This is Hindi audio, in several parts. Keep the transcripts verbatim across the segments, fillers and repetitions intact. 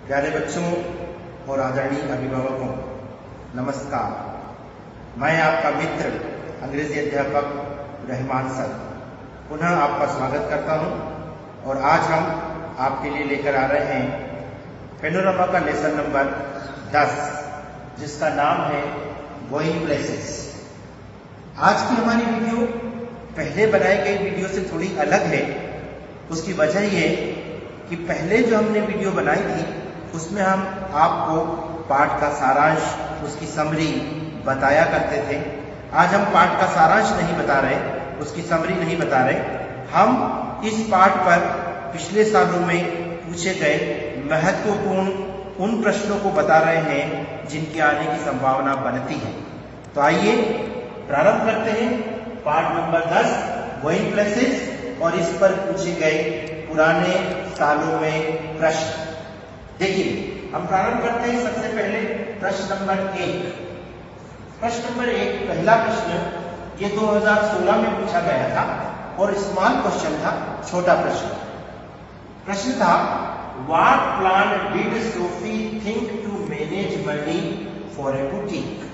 प्यारे बच्चों और आदरणीय अभिभावकों, नमस्कार। मैं आपका मित्र अंग्रेजी अध्यापक रहमान सर पुनः आपका स्वागत करता हूं और आज हम आपके लिए लेकर आ रहे हैं पेनोरामा का लेसन नंबर दस, जिसका नाम है गोइंग प्लेसेस। आज की हमारी वीडियो पहले बनाई गई वीडियो से थोड़ी अलग है। उसकी वजह ये कि पहले जो हमने वीडियो बनाई थी उसमें हम आपको पाठ का सारांश, उसकी समरी बताया करते थे। आज हम पाठ का सारांश नहीं बता रहे, उसकी समरी नहीं बता रहे। हम इस पाठ पर पिछले सालों में पूछे गए महत्वपूर्ण उन प्रश्नों को बता रहे हैं जिनके आने की संभावना बनती है। तो आइए प्रारंभ करते हैं पाठ नंबर दस, गोइंग प्लेसेस, और इस पर पूछे गए पुराने सालों में प्रश्न। देखिए, हम प्रारंभ करते हैं सबसे पहले प्रश्न नंबर एक। प्रश्न नंबर एक, पहला प्रश्न ये दो हज़ार सोलह में पूछा गया था और स्मॉल क्वेश्चन था, छोटा प्रश्न। प्रश्न था, what plan did Sophie think to manage money for a boutique?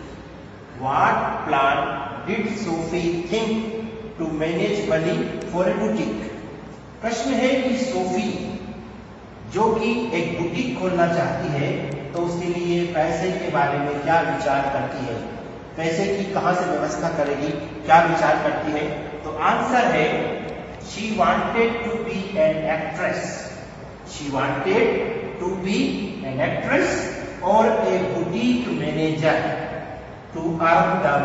What plan did Sophie think to manage money for a boutique? प्रश्न है कि सोफी जो कि एक बुटीक खोलना चाहती है तो उसके लिए पैसे के बारे में क्या विचार करती है, पैसे की कहां से व्यवस्था करेगी, क्या विचार करती है? तो आंसर है, she wanted to be an actress. She wanted to be an actress और a boutique manager to earn the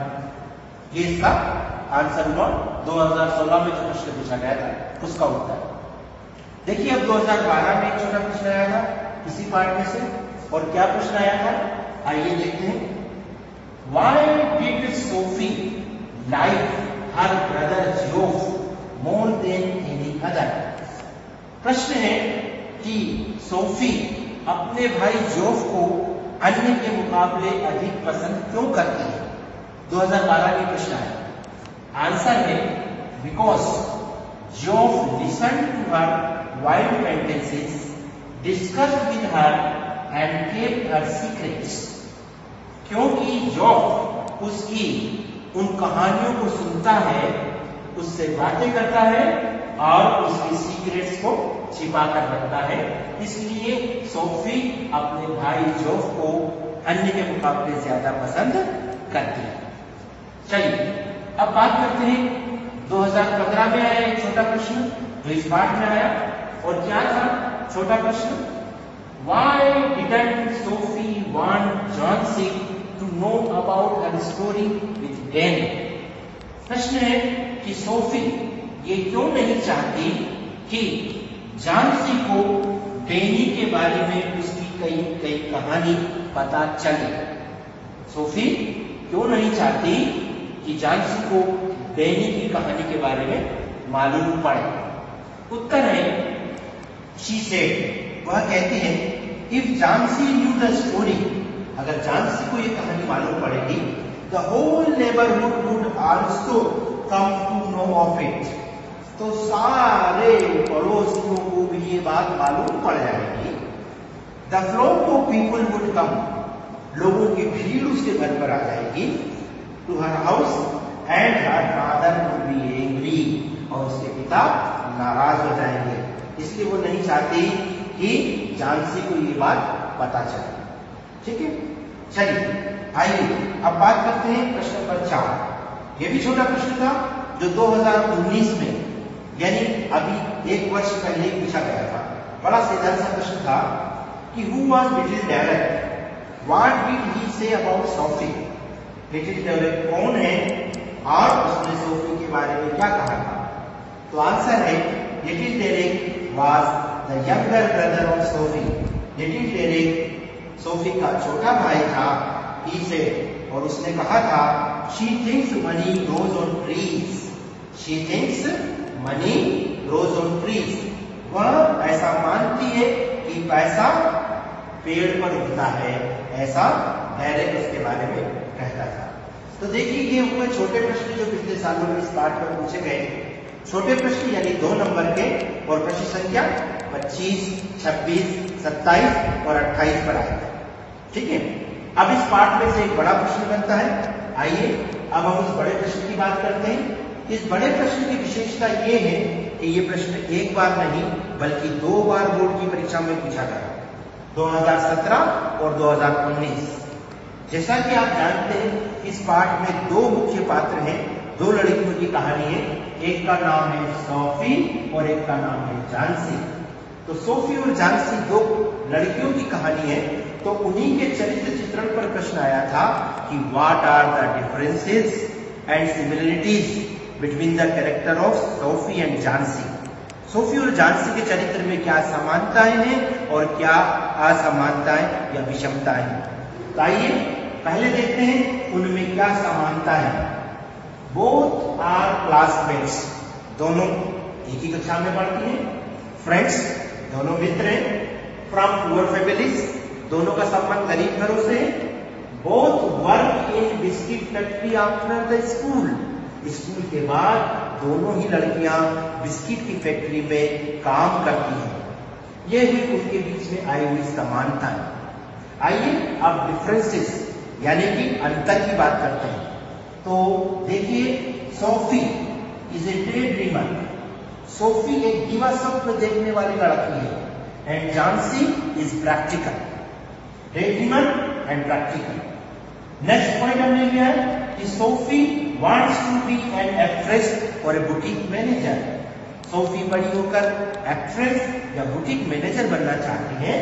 money. ये इसका आंसर हुआ दो हज़ार सोलह में जो प्रश्न पूछा गया था उसका उत्तर। देखिए, अब दो हज़ार बारह में एक छोटा प्रश्न आया था इसी पार्ट में से, और क्या प्रश्न आया था आइए देखते हैं। Why did Sophie like her brother Geoff more than any other? प्रश्न है कि सोफी अपने भाई जोफ को अन्य के मुकाबले अधिक पसंद क्यों करती है? दो हज़ार बारह में प्रश्न आया। आंसर है, because Geoff listen to her wild fantasies, discussed with her and kept her secrets। क्योंकि जोफ उसकी उन कहानियों को सुनता है, उससे बातें करता है और उसके सीक्रेट्स को छिपा कर रखता है, इसलिए सोफी अपने भाई जोफ को अन्य के मुकाबले ज्यादा पसंद करती है। चलिए अब बात करते हैं दो हज़ार पंद्रह में आया एक छोटा प्रश्न जो इस पाठ में आया, और क्या था छोटा प्रश्न? Why didn't Sophie want Johnsy to know about her story with Danny? प्रश्न है कि सोफी ये क्यों नहीं चाहती कि जॉन्सी को डैनी के बारे में उसकी कई कई कहानी पता चले। सोफी क्यों नहीं चाहती कि जॉन्सी को डैनी की कहानी के बारे में मालूम पड़े? उत्तर है, शी सेड, वह कहती है, if Jansie knew the story, अगर जॉन्सी को ये कहानी मालूम पड़ेगी, the whole neighbourhood would also come to know of it, तो सारे पड़ोसियों को भी ये बात मालूम पड़ जाएगी। The flock of people would come, लोगों की भीड़ उसके घर पर आ जाएगी, to her house, and her father would be angry, और उसके पिता नाराज हो जाएंगे। इसलिए वो नहीं चाहती कि जॉन्सी को ये बात पता चले। ठीक है, चलिए आइए अब बात करते हैं प्रश्न नंबर चार। ये भी छोटा प्रश्न था जो दो हज़ार उन्नीस में, यानी अभी एक वर्ष पहले पूछा गया था। बड़ा सीधा सा प्रश्न था कि who was little Derek, what did he say about Sophie? Little Derek कौन है और उसने सोफी के बारे में क्या कहा था? तो आंसर है, little Derek was the younger brother of Sophie। Little Derek Sophie का छोटा भाई था, he said, और उसने कहा था, she thinks money grows on trees। she thinks money grows on trees। वह ऐसा मानती है कि पैसा पेड़ पर उगता है, ऐसा डेरेक उसके बारे में कहता था। तो देखिए, ये हुए छोटे प्रश्न जो पिछले सालों में इस पाठ पर पूछे गए। छोटे प्रश्न यानी दो नंबर के और प्रश्न संख्या पच्चीस, छब्बीस, सत्ताईस और अट्ठाईस पर आए थे। ठीक है, अब इस पाठ में से एक बड़ा प्रश्न बनता है। आइए अब हम उस बड़े प्रश्न की बात करते हैं। इस बड़े प्रश्न की विशेषता ये है कि ये प्रश्न एक बार नहीं बल्कि दो बार बोर्ड की परीक्षा में पूछा गया, दो हज़ार सत्रह और दो हज़ार उन्नीस। जैसा कि आप जानते हैं इस पाठ में दो मुख्य पात्र हैं, दो लड़कियों की कहानी है। एक का नाम है सोफी और एक का नाम है झांसी। तो सोफी और झांसी दो लड़कियों की कहानी है। तो उन्हीं के चरित्र चित्रण पर प्रश्न आया था कि what are the differences and similarities between the character of Sophie and Jansie. Sophie और झांसी के चरित्र में क्या समानताएं हैं और क्या असमानताएं या विषमताएं हैं। तो आइए पहले देखते हैं उनमें क्या समानता है। बोथ आर क्लासमेट्स, दोनों एक ही कक्षा में पढ़ती हैं। फ्रेंड्स, दोनों मित्र हैं। फ्रॉम पुअर फैमिलीज, दोनों का संबंध गरीब घरों से है। Both work in biscuit factory after the school, school के बाद दोनों ही लड़कियां बिस्किट की फैक्ट्री में काम करती हैं। यह हुई उनके बीच में आई हुई समानता है। आइए अब डिफरेंसेस यानी कि अंतर की बात करते हैं। तो देखिए, Sophie is a day dreamer, Sophie एक दिवा स्वप्न देखने वाली लड़की है। And Jansie is practical, day dreamer and practical. Next point हमने लिया है कि Sophie wants to be an actress और ए बुटीक मैनेजर। सोफी बड़ी होकर एक्ट्रेस या बुटीक मैनेजर बनना चाहती है।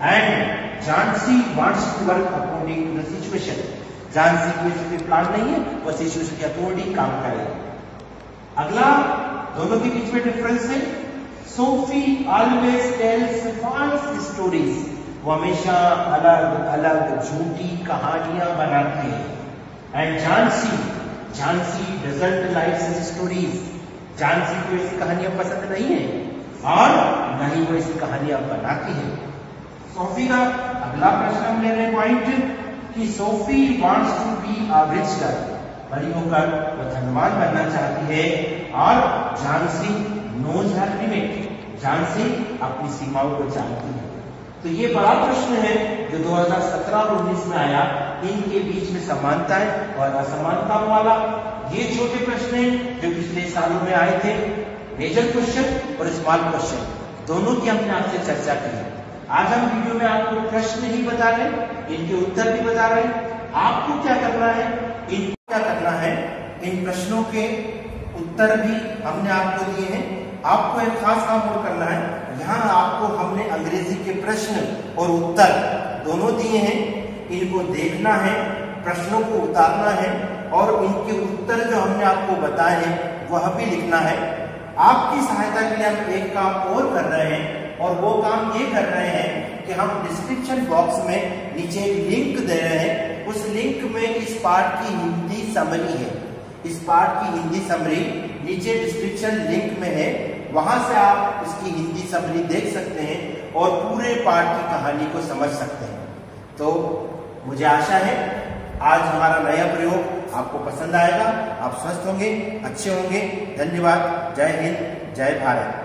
And Jansie wants to work according to the situation, Jansie की कोई प्लान नहीं है, वो सिचुएशन के अकॉर्डिंग काम करेगी। अगला दोनों के बीच में डिफरेंस है। Sophie always tells false stories, वो हमेशा अलग अलग झूठी कहानियां बनाती है। And Jansie Jansie doesn't like such stories, Jansie को ऐसी कहानियां पसंद नहीं है और न ही वो ऐसी कहानियां बनाती है। सोफी का अगला प्रश्न हम ले रहे हैं पॉइंट कि Sophie wants to be a rich girl, बड़ी होकर वो धनवान बनना चाहती है। और Jansie knows her limit, Jansie अपनी सीमाओं को जानती है। तो ये बड़ा प्रश्न है जो दो हज़ार सत्रह और उन्नीस में आया। इनके बीच में समानताएं और असमानताओं वाला ये छोटे प्रश्न हैं जो पिछले सालों में आए थे। मेजर क्वेश्चन और स्मॉल क्वेश्चन दोनों की हमने आपसे चर्चा की है। आज हम वीडियो में आपको प्रश्न ही बता रहे हैं, इनके उत्तर भी बता रहे हैं। आपको क्या करना है, इनको क्या करना है, इन प्रश्नों के उत्तर भी हमने आपको दिए हैं। आपको एक खास काम और करना है, यहाँ आपको हमने अंग्रेजी के प्रश्न और उत्तर दोनों दिए हैं, इनको देखना है, प्रश्नों को उतारना है और इनके उत्तर जो हमने आपको बताए हैं वह भी लिखना है। आपकी सहायता के लिए हम एक काम और कर रहे हैं और वो काम ये कर रहे हैं कि हम डिस्क्रिप्शन बॉक्स में नीचे एक लिंक दे रहे हैं। उस लिंक में इस पाठ की हिंदी समरी है, इस पाठ की हिंदी समरी नीचे डिस्क्रिप्शन लिंक में है, वहां से आप इसकी हिंदी समरी देख सकते हैं और पूरे पाठ की कहानी को समझ सकते हैं। तो मुझे आशा है आज हमारा नया प्रयोग आपको पसंद आएगा, आप स्वस्थ होंगे, अच्छे होंगे। धन्यवाद। जय हिंद, जय भारत।